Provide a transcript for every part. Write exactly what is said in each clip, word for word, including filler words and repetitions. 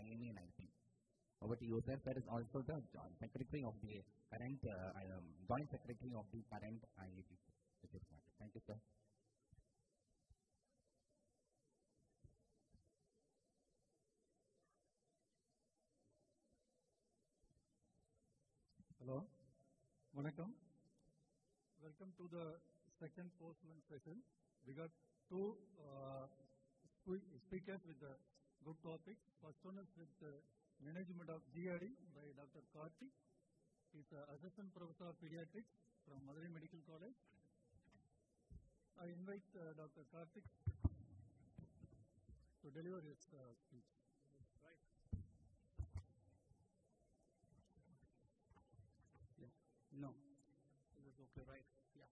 pioneer, I think. Over to you, sir. Sir is also the joint secretary of the current, uh, um, joint secretary of the current I A T. Thank you, sir. Hello. Vanakkam. Welcome to the second post-lunch session. We got two uh, speakers with the good topics. First one is with the management of G E R D by Doctor Karthik. He is an assistant professor of pediatrics from Madurai Medical College. I invite uh, Doctor Karthik to deliver his uh, speech. Right. Yeah. No. Is it okay, right? Yeah.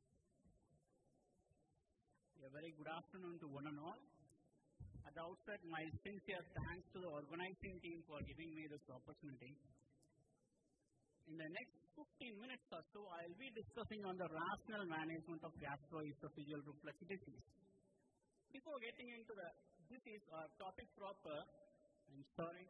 A very good afternoon to one and all. At the outset, my sincere thanks to the organizing team for giving me this opportunity. In the next fifteen minutes or so, I will be discussing on the rational management of gastroesophageal reflux disease. Before getting into the disease or topic proper, I'm sorry.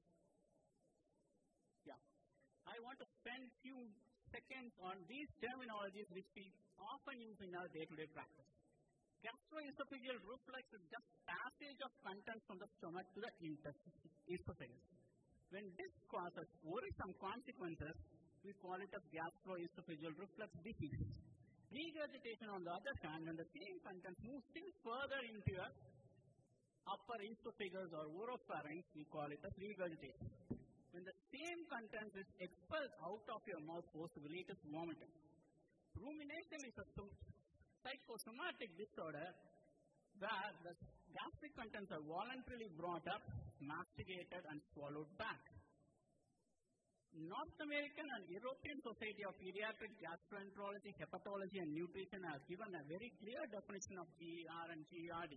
Yeah. I want to spend few seconds on these terminologies which we often use in our day-to-day practice. Gastroesophageal reflux is just passage of contents from the stomach to the esophagus. When this causes worrisome consequences, we call it a gastroesophageal reflux disease. Regurgitation, on the other hand, when the same contents move still further into your upper esophagus or oropharynx, we call it as regurgitation. When the same content is expelled out of your mouth forcibly, it is vomiting. Rumination is a psychosomatic disorder where the gastric contents are voluntarily brought up, masticated, and swallowed back. North American and European Society of Pediatric Gastroenterology, Hepatology, and Nutrition have given a very clear definition of G E R and G E R D.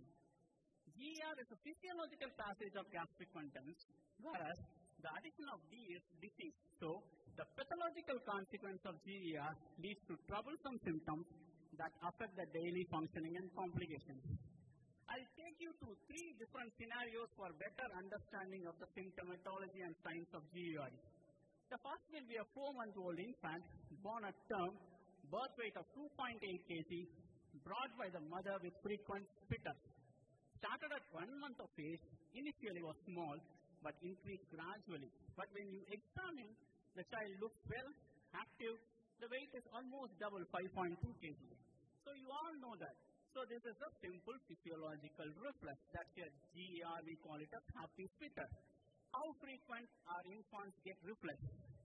G E R is a physiological passage of gastric contents, whereas the addition of D is disease. So, the pathological consequence of G E R leads to troublesome symptoms that affect the daily functioning and complications. I'll take you through three different scenarios for better understanding of the symptomatology and signs of G E R D. The first will be a four-month-old infant born at term, birth weight of two point eight kilograms, brought by the mother with frequent spitters. Started at one month of age, initially was small, but increased gradually. But when you examine, the child looks well, active. The weight is almost double, five point two kilograms. So you all know that. So this is a simple physiological reflex. That's your G E R, we call it a happy spitter. How frequent our infants get reflex?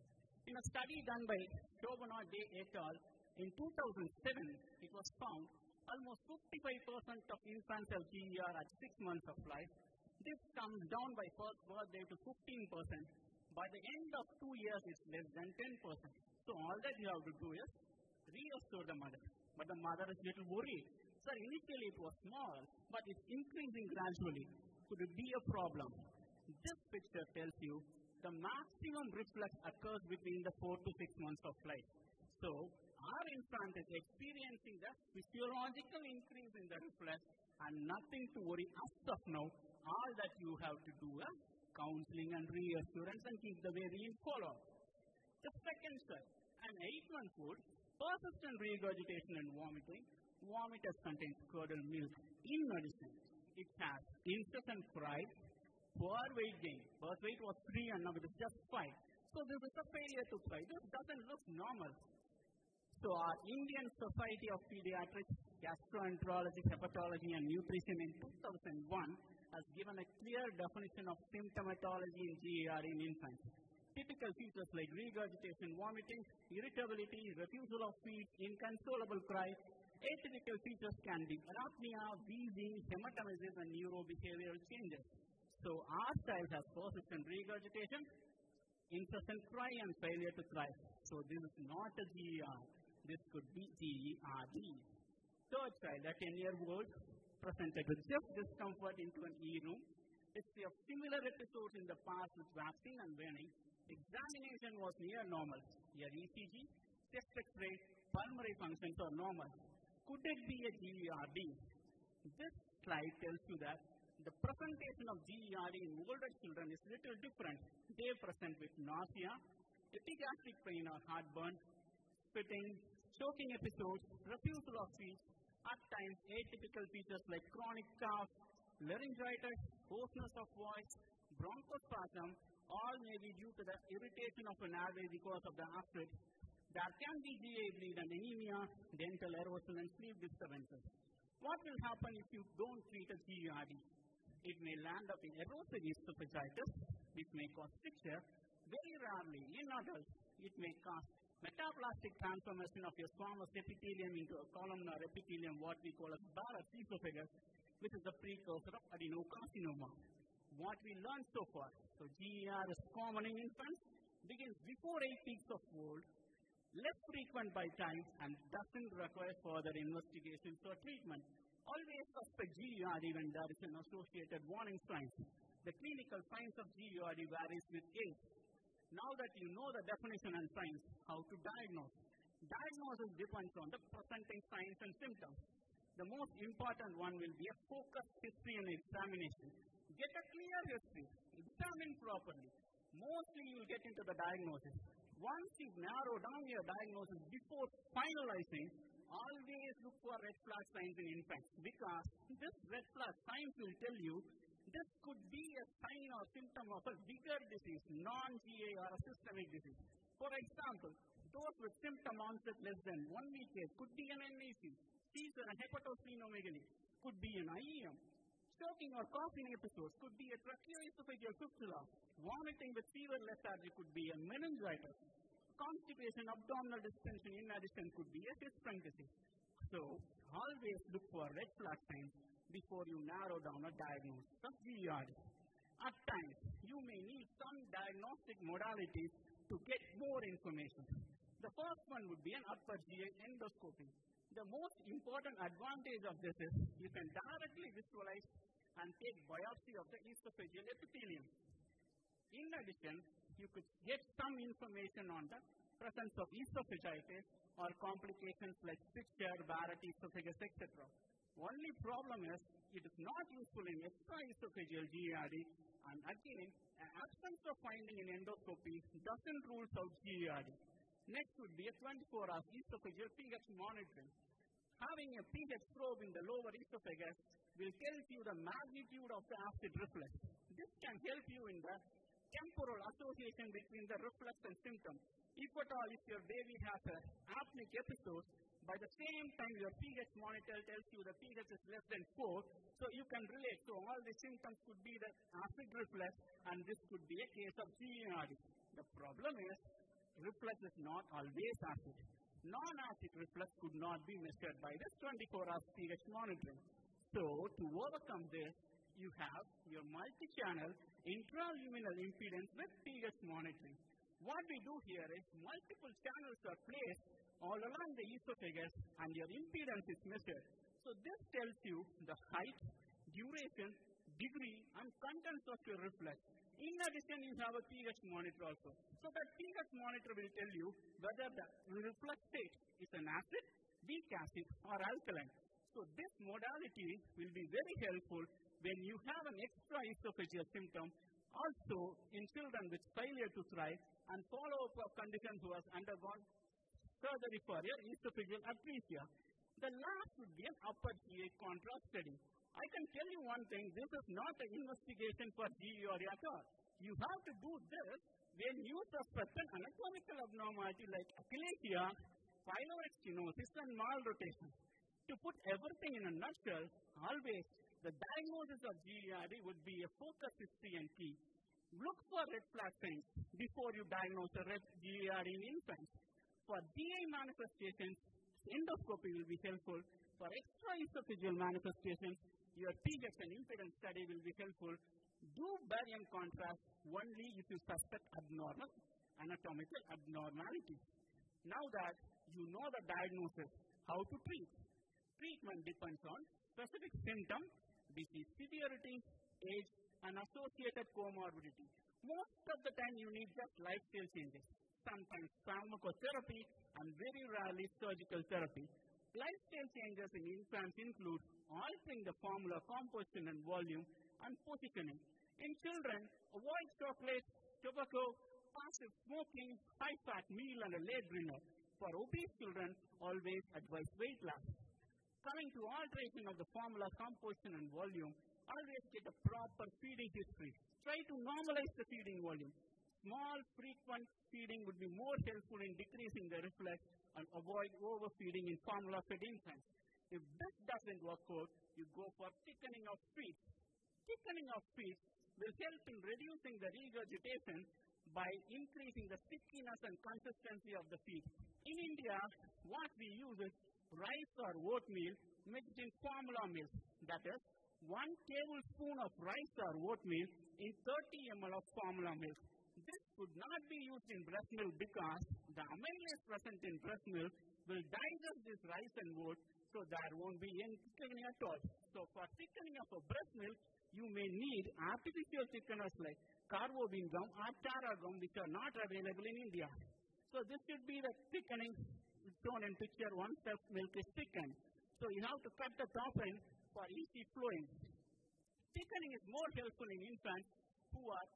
In a study done by Shobana Day et al. In two thousand seven, it was found almost fifty-five percent of infants have G E R at six months of life. This comes down by first birthday to fifteen percent. By the end of two years, it's less than ten percent. So all that you have to do is reassure the mother. But the mother is little worried. Sir, initially it was small, but it's increasing gradually. Could it be a problem? This picture tells you the maximum reflux occurs between the four to six months of life. So, our infant is experiencing the physiological increase in the reflex and nothing to worry as of now. All that you have to do is counseling and reassurance and keep the very in follow. The second step, an eight-month-old, persistent regurgitation and vomiting. Vomitus contains curdled milk. In medicine, it has incessant cry, poor weight gain. Birth weight was three and now it is just five. So this is a failure to cry. This doesn't look normal. So our Indian Society of Pediatrics, Gastroenterology, Hepatology, and Nutrition in two thousand one has given a clear definition of symptomatology in G E R in infants. Typical features like regurgitation, vomiting, irritability, refusal of feed, inconsolable cry. Atypical features can be anapnea, wheezing, hematemesis, and neurobehavioral changes. So our child has persistent regurgitation, incessant cry, and failure to cry. So this is not a G E R. This could be G E R D. Third child, a ten-year-old, presented with just discomfort into an E room. History of similar episodes in the past with vaccine and waning. Examination was near normal. Your E C G, chest X-ray, pulmonary functions are normal. Could it be a G E R D? This slide tells you that The presentation of G E R D in older children is little different. They present with nausea, epigastric pain or heartburn, spitting, choking episodes, refusal of speech, at times atypical features like chronic cough, laryngitis, hoarseness of voice, bronchospasm, all may be due to the irritation of an airway because of the acid. There can be G A bleed and anemia, dental erosion and sleep disturbances. What will happen if you don't treat a G E R D? It may land up in erosive esophagitis, which may cause stricture. Very rarely, in adults, it may cause metaplastic transformation of your squamous epithelium into a columnar epithelium, what we call as Barrett's esophagus, which is the precursor of adenocarcinoma. What we learned so far, so G E R is common in infants, begins before eight weeks of old, less frequent by time, and doesn't require further investigations or treatment. Always suspect G E R D when there is an associated warning sign. The clinical signs of G E R D varies with age. Now that you know the definition and signs, how to diagnose? Diagnosis depends on the presenting signs and symptoms. The most important one will be a focused history and examination. Get a clear history. Examine properly. Mostly you will get into the diagnosis. Once you narrow down your diagnosis before finalizing, always look for red flag signs in infants, because this red flag signs will tell you this could be a sign or symptom of a bigger disease, non-G A or a systemic disease. For example, those with symptom onset less than one week age could be an N A C, seizure and hepatosplenomegaly could be an I E M, choking or coughing episodes could be a tracheoesophageal fistula, vomiting with fever lethargy could be a meningitis, constipation, abdominal distension in addition could be a Hirschsprung disease. So, always look for red flag signs before you narrow down a diagnosis of G E R D. At times, you may need some diagnostic modalities to get more information. The first one would be an upper G I endoscopy. The most important advantage of this is you can directly visualize and take biopsy of the esophageal epithelium. In addition, you could get some information on the presence of esophagitis or complications like stricture, Barrett's esophagus, et cetera. Only problem is it is not useful in extraesophageal G E R D, and again, an absence of finding in endoscopy doesn't rule out G E R D. Next would be a twenty-four hour esophageal pH monitoring. Having a pH probe in the lower esophagus will tell you the magnitude of the acid reflux. This can help you in the temporal association between the reflux and symptoms. If at all, if your baby has an apneic episode, by the same time your pH monitor tells you the pH is less than four, so you can relate. So all the symptoms could be the acid reflux, and this could be a case of G E R D. The problem is, reflux is not always acid. Non-acid reflux could not be measured by this twenty-four hour pH monitoring. So, to overcome this, you have your multi-channel intraluminal impedance with pH monitoring. What we do here is multiple channels are placed all along the esophagus and your impedance is measured. So this tells you the height, duration, degree and contents of your reflux. In addition, you have a pH monitor also. So that pH monitor will tell you whether the reflux state is an acid, weak acid or alkaline. So this modality will be very helpful when you have an extraesophageal symptom, also in children with failure to thrive, and follow-up of conditions who has undergone surgery for your esophageal atresia. The last would be an upper G I contrast study. I can tell you one thing, this is not an investigation for G E R D at all. You have to do this when you suspect an anatomical abnormality like achalasia, pyloric stenosis, and malrotation. To put everything in a nutshell, always the diagnosis of G E R D would be a focus history and key. Look for red flag signs before you diagnose a red G E R D in infants. For G I manifestations, endoscopy will be helpful. For extraesophageal manifestations, your pH and impedance study will be helpful. Do barium contrast only if you suspect abnormal anatomical abnormality. Now that you know the diagnosis, how to treat? Treatment depends on specific symptom, disease severity, age, and associated comorbidity. Most of the time you need just lifestyle changes, sometimes pharmacotherapy, and very rarely surgical therapy. Lifestyle changes in infants include altering the formula composition and volume, and positioning. In children, avoid chocolate, tobacco, passive smoking, high-fat meal, and a late dinner. For obese children, always advise weight loss. Coming to alteration of the formula, composition, and volume, always get a proper feeding history. Try to normalize the feeding volume. Small, frequent feeding would be more helpful in decreasing the reflux and avoid overfeeding in formula-fed infants. If this doesn't work out, you go for thickening of feed. Thickening of feed will help in reducing the regurgitation by increasing the stickiness and consistency of the feed. In India, what we use is rice or oatmeal mixed in formula milk. That is, one tablespoon of rice or oatmeal in thirty milliliters of formula milk. This could not be used in breast milk because the amylase present in breast milk will digest this rice and oat, so there won't be any thickening at all. So for thickening of a breast milk, you may need artificial thickeners like carbobean gum or tara gum, which are not available in India. So this should be the thickening shown in picture once the milk is thickened. So you have to cut the top end for easy flowing. Thickening is more helpful in infants who are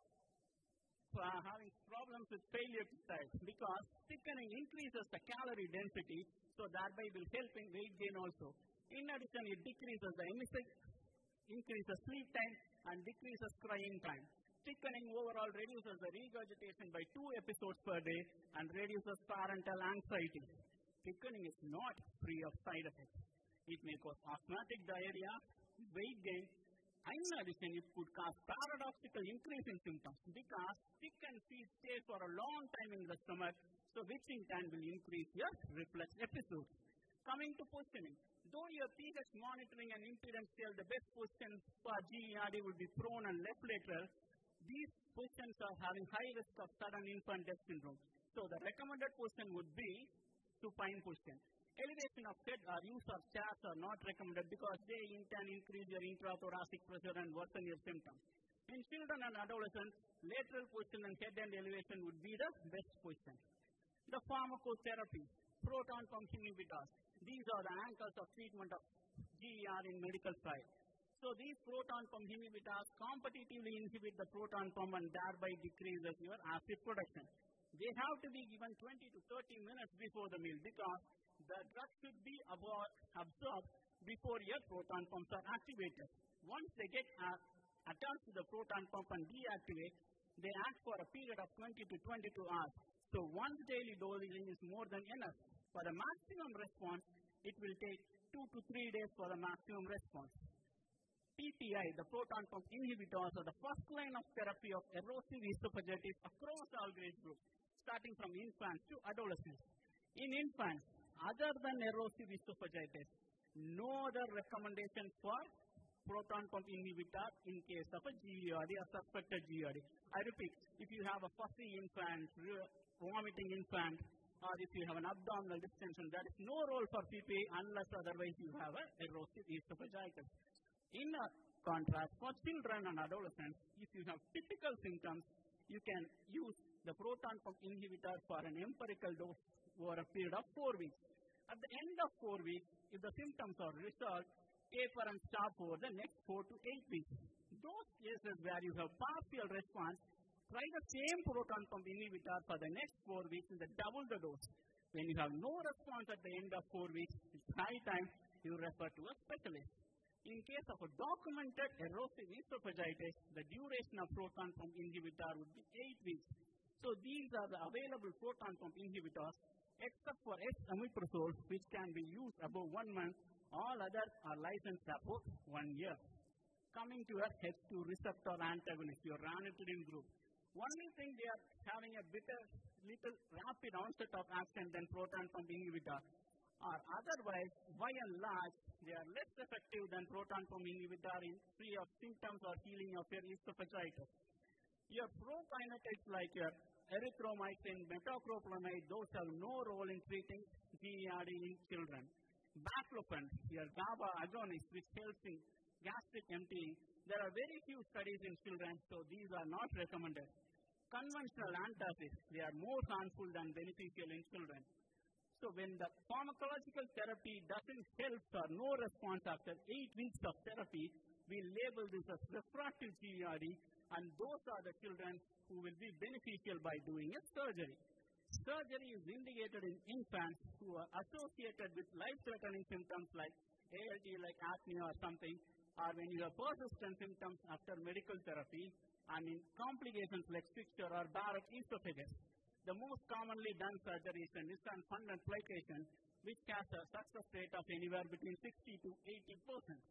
uh, having problems with failure to size because thickening increases the calorie density, so thereby will help in weight gain also. In addition, it decreases the emission, increases sleep time, and decreases crying time. Thickening overall reduces the regurgitation by two episodes per day and reduces parental anxiety. Thickening is not free of side effects. It may cause asthmatic diarrhea, weight gain, and in addition, it could cause paradoxical increase in symptoms because thickened feed stays for a long time in the stomach, so which in turn will increase your reflux episodes. Coming to positioning, though your pH monitoring and impedance tell the best position for G E R D would be prone and left lateral, these positions are having high risk of sudden infant death syndrome. So the recommended position would be supine position. Elevation of head or use of chairs are not recommended because they in turn increase your intrathoracic pressure and worsen your symptoms. In children and adolescents, lateral position and head end elevation would be the best position. The pharmacotherapy, proton pump inhibitors. These are the anchors of treatment of G E R in medical side. So these proton pump inhibitors competitively inhibit the proton pump and thereby decreases your acid production. They have to be given twenty to thirty minutes before the meal because the drug should be absorbed before your proton pumps are activated. Once they get uh, attached to the proton pump and deactivate, they act for a period of twenty to twenty-two hours. So once daily dosing is more than enough. For the maximum response, it will take two to three days for the maximum response. P P I, the proton pump inhibitors, are the first line of therapy of erosive esophagitis across all grade groups, starting from infants to adolescents. In infants, other than erosive esophagitis, no other recommendation for proton pump inhibitor in case of a G E R D or suspected G E R D. I repeat, if you have a fussy infant, vomiting infant, or if you have an abdominal distension, there is no role for P P I unless otherwise you have a erosive esophagitis. In a contrast, for children and adolescents, if you have typical symptoms, you can use the proton pump inhibitor for an empirical dose over a period of four weeks. At the end of four weeks, if the symptoms are resolved, taper and stop for the next four to eight weeks. Those cases where you have partial response, try the same proton pump inhibitor for the next four weeks and double the dose. When you have no response at the end of four weeks, it's high time you refer to a specialist. In case of a documented erosive esophagitis, the duration of proton pump inhibitor would be eight weeks. So these are the available proton pump inhibitors, except for S-omeprazole, which can be used above one month. All others are licensed above one year. Coming to our H two receptor antagonist, your ranitidine group. Only thing they are having a bitter, little rapid onset of action than proton pump inhibitor. Or otherwise, by and large, they are less effective than proton pump inhibitor in free of symptoms or healing of your esophagitis. Your prokinetics like your erythromycin, metoclopramide, those have no role in treating G E R D in children. Baclofen, your GABA agonist, which helps in gastric emptying, there are very few studies in children, so these are not recommended. Conventional antacids, they are more harmful than beneficial in children. So when the pharmacological therapy doesn't help or no response after eight weeks of therapy, we label this as refractive G E R D, and those are the children who will be beneficial by doing a surgery. Surgery is indicated in infants who are associated with life-threatening symptoms like A L T, like apnea or something, or when you have persistent symptoms after medical therapy, and in complications like stricture or Barrett esophagus. The most commonly done surgery is a Nissan fundus fluctuation, which has a success rate of anywhere between sixty to eighty percent.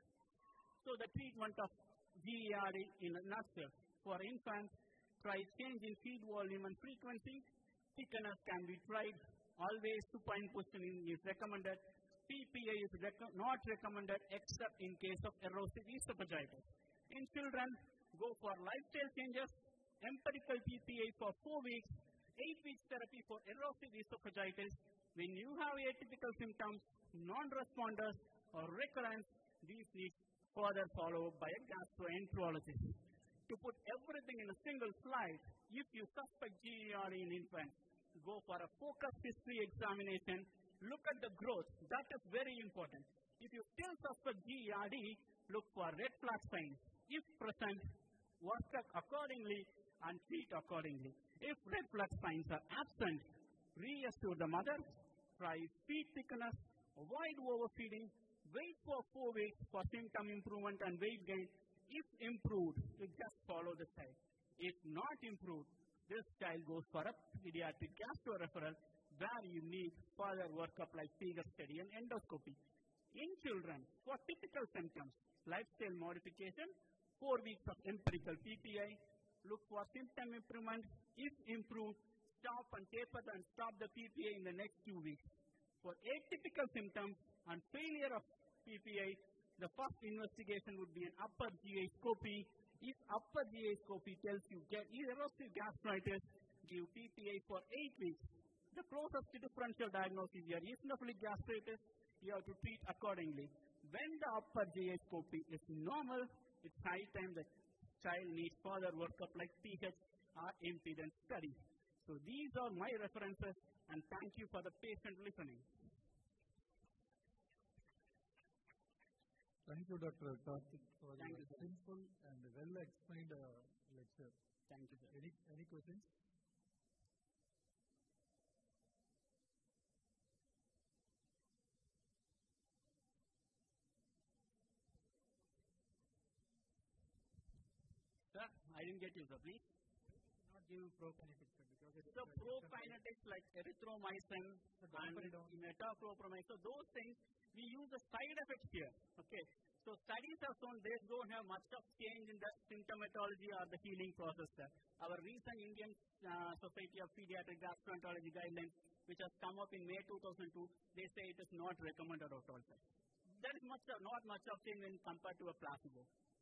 So the treatment of G E R D in a nutshell. For infants, try change in feed volume and frequency. Thickness can be tried. Always supine positioning is recommended. P P A is rec- not recommended except in case of erosive esophagitis. In children, go for lifestyle changes, empirical P P A for four weeks, eight weeks therapy for erosive esophagitis. When you have atypical symptoms, non-responders, or recurrence, these need further follow-up by a gastroenterologist. To put everything in a single slide, if you suspect G E R D in infants, go for a focused history examination. Look at the growth. That is very important. If you still suspect G E R D, look for red flag signs. If present, work accordingly and treat accordingly. If red flag signs are absent, reassure the mother, try feed thickness, avoid overfeeding, wait for four weeks for symptom improvement and weight gain. If improved, you just follow the child. If not improved, this child goes for a pediatric gastro referral where you need further workup like figure study and endoscopy. In children, for typical symptoms, lifestyle modification, four weeks of empirical P P I, look for symptom improvement. If improved, stop and taper and stop the P P I in the next two weeks. For atypical symptoms and failure of P P I, the first investigation would be an upper G I scopy. If upper G I scopy tells you get erosive gastritis, give P P I for eight weeks. The closest to differential diagnosis is eosinophilic gastritis. You have to treat accordingly. When the upper G I scopy is normal, it's high time that child needs further workup like P H or impedance study. So these are my references, and thank you for the patient listening. Thank you, Doctor Karthik, for Thank your you, sir. simple and well-explained uh, lecture. Thank you, sir. Any, any questions? Sir, I didn't get you, sir, please. Not give prokinetics because it's So prokinetics like erythromycin and metoclopramide, so those things, we use the side effects here. Okay. So studies have shown they don't have much of change in the symptomatology or the healing process, sir. Our recent Indian uh, Society of Pediatric Gastroenterology guidelines, which has come up in May two thousand two, they say it is not recommended at all, sir. There is much, not much of change when compared to a placebo.